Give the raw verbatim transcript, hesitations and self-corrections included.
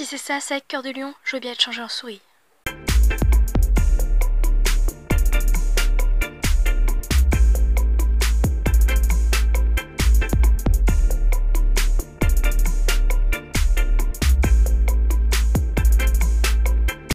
c'est ça, c'est avec Cœur de Lion, je veux bien être changé en souris.